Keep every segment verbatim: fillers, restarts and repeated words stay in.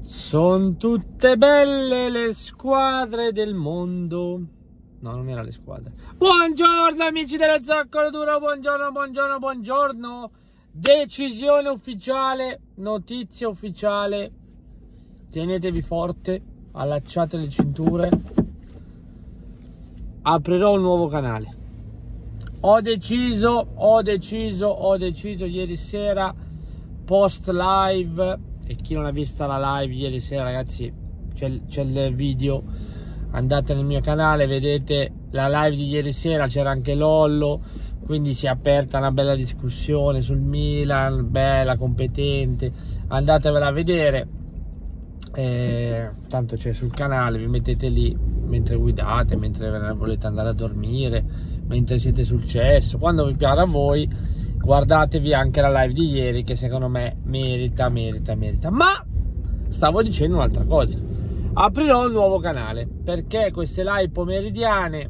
Sono tutte belle le squadre del mondo. No, non era le squadre. Buongiorno amici dello Zoccolo Duro, buongiorno, buongiorno, buongiorno. Decisione ufficiale, notizia ufficiale. Tenetevi forte, allacciate le cinture. Aprirò un nuovo canale. Ho deciso, ho deciso, ho deciso ieri sera, post live. E chi non ha vista la live ieri sera, ragazzi, c'è il video, andate nel mio canale, vedete la live di ieri sera, c'era anche Lollo, quindi si è aperta una bella discussione sul Milan, bella, competente, andatevela a vedere, eh, tanto c'è sul canale, vi mettete lì mentre guidate, mentre volete andare a dormire, mentre siete sul cesso, quando vi piace a voi. Guardatevi anche la live di ieri, che secondo me merita, merita, merita. Ma stavo dicendo un'altra cosa. Aprirò un nuovo canale, perché queste live pomeridiane,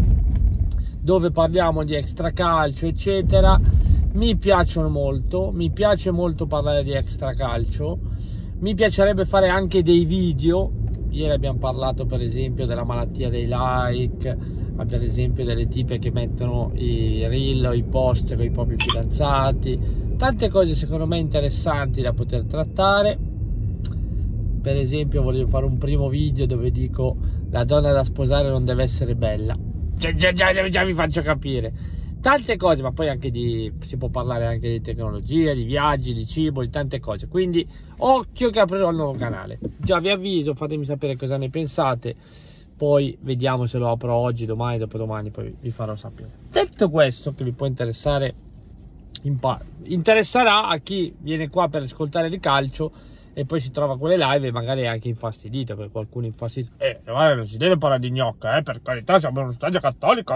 dove parliamo di extracalcio, eccetera, mi piacciono molto. Mi piace molto parlare di extracalcio. Mi piacerebbe fare anche dei video. Ieri abbiamo parlato, per esempio, della malattia dei like, per esempio delle tipe che mettono i reel o i post con i propri fidanzati, tante cose secondo me interessanti da poter trattare. Per esempio volevo fare un primo video dove dico la donna da sposare non deve essere bella, già, già, già, già vi faccio capire tante cose, ma poi anche di, si può parlare anche di tecnologia, di viaggi, di cibo, di tante cose, quindi occhio che aprirò il nuovo canale. Già vi avviso, fatemi sapere cosa ne pensate. Poi vediamo se lo apro oggi, domani, dopodomani, poi vi farò sapere. Detto questo, che vi può interessare, interesserà a chi viene qua per ascoltare di calcio e poi si trova quelle live e magari è anche infastidito, perché qualcuno infastidito. Eh, guarda, non si deve parlare di gnocca, eh, per carità, siamo in uno stadio cattolico.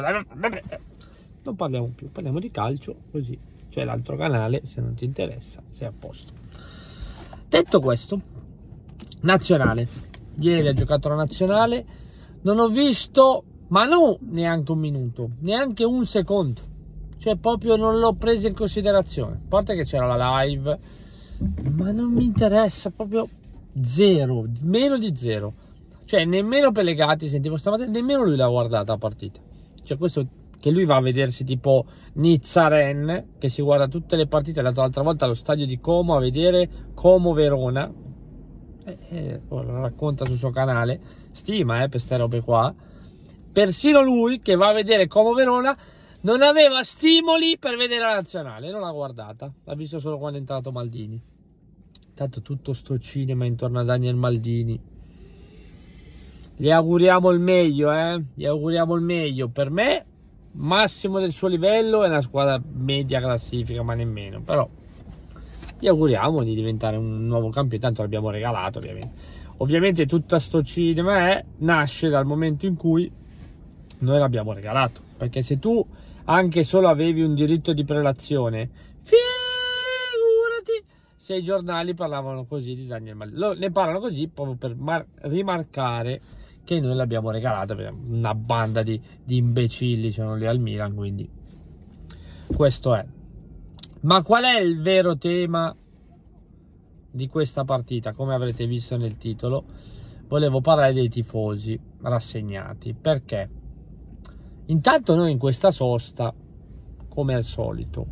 Non parliamo più, parliamo di calcio, così c'è l'altro canale, se non ti interessa, sei a posto. Detto questo, nazionale. Ieri ha giocato la nazionale. Non ho visto, ma no, neanche un minuto, neanche un secondo. Cioè proprio non l'ho preso in considerazione. A parte che c'era la live, ma non mi interessa, proprio zero, meno di zero. Cioè nemmeno Pellegatti, sentivo stamattina, nemmeno lui l'ha guardata la partita. Cioè questo che lui va a vedersi tipo Nizza-Rennes, che si guarda tutte le partite, è andato l'altra volta allo stadio di Como a vedere Como-Verona. Eh, eh, lo racconta sul suo canale. Stima eh, per queste robe qua. Persino lui che va a vedere Como Verona non aveva stimoli per vedere la nazionale, non l'ha guardata, l'ha visto solo quando è entrato Maldini. Tanto tutto sto cinema intorno a Daniel Maldini. Gli auguriamo il meglio, eh? Gli auguriamo il meglio. Per me massimo del suo livello, è una squadra media classifica, ma nemmeno, però gli auguriamo di diventare un nuovo campione, tanto l'abbiamo regalato ovviamente. Ovviamente tutto sto cinema è, nasce dal momento in cui noi l'abbiamo regalato, perché se tu anche solo avevi un diritto di prelazione, figurati se i giornali parlavano così di Daniel Maldini. Ne parlano così proprio per rimarcare che noi l'abbiamo regalato, una banda di, di imbecilli sono lì al Milan, quindi questo è. Ma qual è il vero tema di questa partita? Come avrete visto nel titolo, volevo parlare dei tifosi rassegnati. Perché? Intanto noi in questa sosta, come al solito,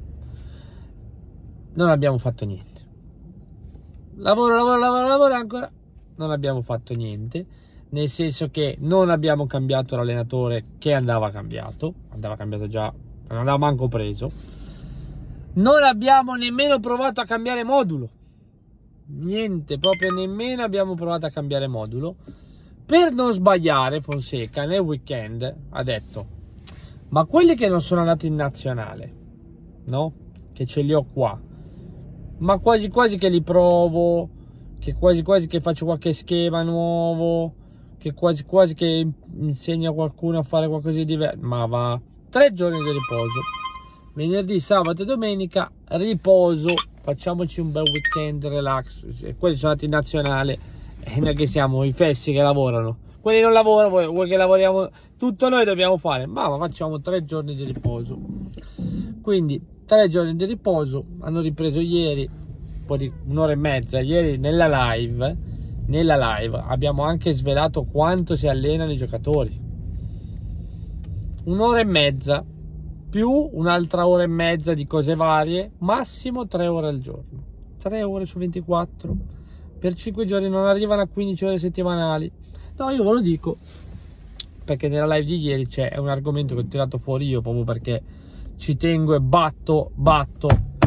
non abbiamo fatto niente. Lavoro, lavoro, lavoro, lavoro ancora. Non abbiamo fatto niente, nel senso che non abbiamo cambiato l'allenatore, che andava cambiato, andava cambiato già, non andava manco preso. Non abbiamo nemmeno provato a cambiare modulo. Niente, proprio nemmeno abbiamo provato a cambiare modulo. Per non sbagliare, Fonseca nel weekend ha detto: ma quelli che non sono andati in nazionale, no? Che ce li ho qua, ma quasi quasi che li provo, che quasi quasi che faccio qualche schema nuovo, che quasi quasi che insegno a qualcuno a fare qualcosa di diverso. Ma va, tre giorni di riposo, venerdì, sabato e domenica riposo. Facciamoci un bel weekend relax. Quelli sono andati in nazionale e noi che siamo i fessi che lavorano, quelli non lavorano, vuoi, vuoi che lavoriamo tutto noi dobbiamo fare, ma, ma facciamo tre giorni di riposo. Quindi tre giorni di riposo. Hanno ripreso ieri un po' di un'ora e mezza ieri nella live nella live abbiamo anche svelato quanto si allenano i giocatori. Un'ora e mezza più un'altra ora e mezza di cose varie, massimo tre ore al giorno, tre ore su ventiquattro per cinque giorni, non arrivano a quindici ore settimanali. No, io ve lo dico perché nella live di ieri c'è un argomento che ho tirato fuori io, proprio perché ci tengo e batto batto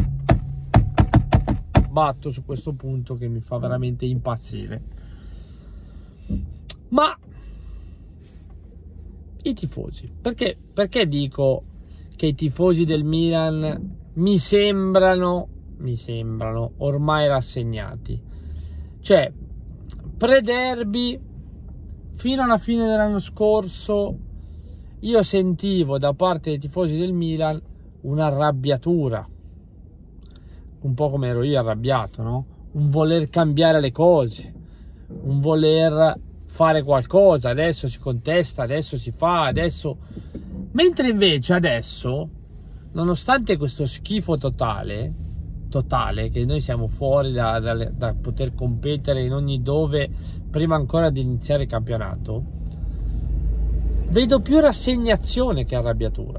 batto su questo punto che mi fa veramente impazzire. Ma i tifosi, perché, perché dico che i tifosi del Milan mi sembrano mi sembrano ormai rassegnati? Cioè, pre-derby fino alla fine dell'anno scorso io sentivo da parte dei tifosi del Milan un'arrabbiatura, un po' come ero io arrabbiato, no? Un voler cambiare le cose, un voler fare qualcosa, adesso si contesta, adesso si fa, adesso... Mentre invece adesso, nonostante questo schifo totale, totale, che noi siamo fuori da, da, da poter competere in ogni dove, prima ancora di iniziare il campionato, vedo più rassegnazione che arrabbiatura.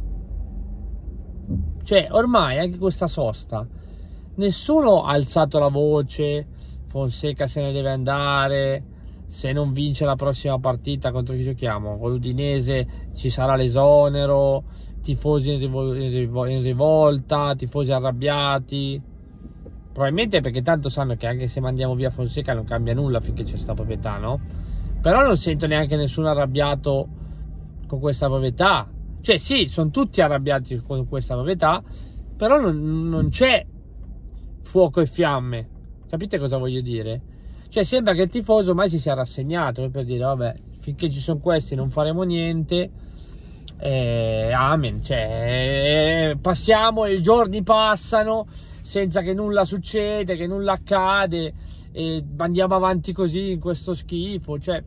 Cioè, ormai anche questa sosta, nessuno ha alzato la voce, Fonseca se ne deve andare, se non vince la prossima partita contro chi giochiamo, con l'Udinese ci sarà l'esonero, tifosi in, rivol in, rivol in rivolta, tifosi arrabbiati, probabilmente perché tanto sanno che anche se mandiamo via Fonseca non cambia nulla finché c'è sta proprietà, no? Però non sento neanche nessuno arrabbiato con questa proprietà, cioè sì, sono tutti arrabbiati con questa proprietà, però non, non c'è fuoco e fiamme, capite cosa voglio dire? Cioè sembra che il tifoso ormai si sia rassegnato per dire vabbè, finché ci sono questi non faremo niente, eh, amen, cioè eh, passiamo, i giorni passano senza che nulla succede, che nulla accade, e andiamo avanti così in questo schifo. Cioè,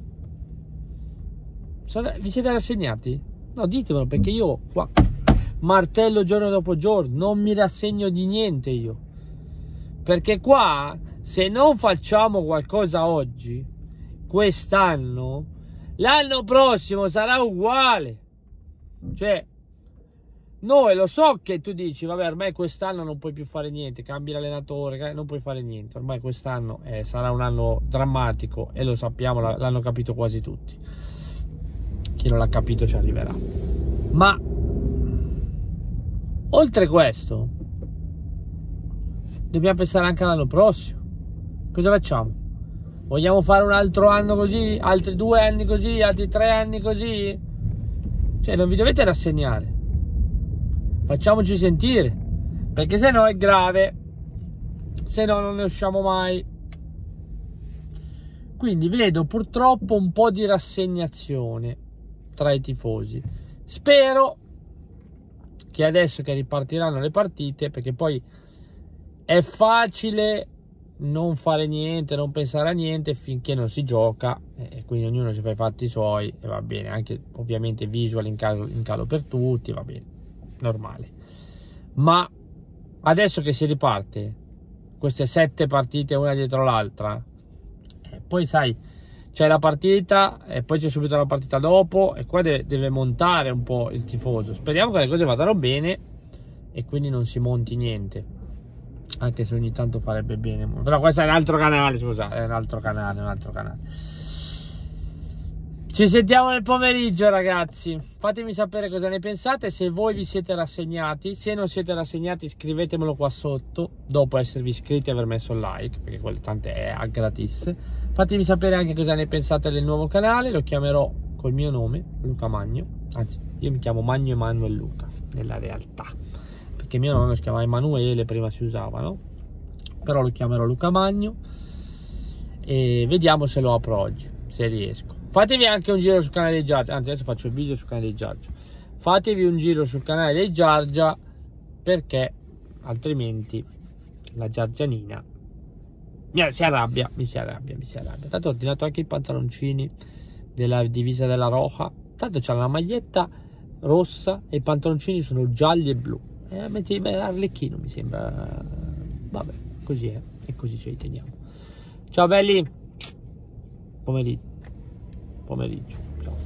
sono, vi siete rassegnati? No, ditemelo, perché io qua martello giorno dopo giorno, non mi rassegno di niente io, perché qua se non facciamo qualcosa oggi, quest'anno, l'anno prossimo sarà uguale. Cioè, noi lo so che tu dici, vabbè, ormai quest'anno non puoi più fare niente, cambi l'allenatore, non puoi fare niente, ormai quest'anno eh, sarà un anno drammatico e lo sappiamo, l'hanno capito quasi tutti. Chi non l'ha capito ci arriverà. Ma oltre questo dobbiamo pensare anche all'anno prossimo. Cosa facciamo? Vogliamo fare un altro anno così? Altri due anni così? Altri tre anni così? Cioè, non vi dovete rassegnare. Facciamoci sentire, perché se no è grave, se no non ne usciamo mai. Quindi vedo purtroppo un po' di rassegnazione tra i tifosi. Spero che adesso che ripartiranno le partite, perché poi è facile non fare niente, non pensare a niente finché non si gioca, e quindi ognuno si fa i fatti suoi e va bene, anche ovviamente visual in calo, in calo per tutti, va bene, normale. Ma adesso che si riparte queste sette partite una dietro l'altra, eh, poi sai, c'è la partita e poi c'è subito la partita dopo, e qua deve, deve montare un po' il tifoso. Speriamo che le cose vadano bene e quindi non si monti niente, anche se ogni tanto farebbe bene. Però questo è un altro canale, scusate, è un altro canale, un altro canale. Ci sentiamo nel pomeriggio, ragazzi. Fatemi sapere cosa ne pensate, se voi vi siete rassegnati. Se non siete rassegnati, scrivetemelo qua sotto, dopo esservi iscritti e aver messo il like, perché quello tanto è a gratis. Fatemi sapere anche cosa ne pensate del nuovo canale. Lo chiamerò col mio nome, Luca Magno. Anzi, io mi chiamo Magno Emanuele Luca nella realtà, perché mio nonno si chiamava Emanuele, prima si usava, no? Però lo chiamerò Luca Magno e vediamo se lo apro oggi, se riesco. Fatevi anche un giro sul canale dei Giargia, anzi adesso faccio il video sul canale dei Giargia. Fatevi un giro sul canale dei Giargia, perché altrimenti la Giargianina mi si arrabbia, mi si arrabbia, mi si arrabbia. Tanto ho ordinato anche i pantaloncini della divisa della Roja, tanto c'è la maglietta rossa e i pantaloncini sono gialli e blu. Eh, metti, beh, Arlecchino mi sembra. Vabbè, così è, e così ce li teniamo. Ciao belli. pomeriggio. Pomeriggio. Ciao.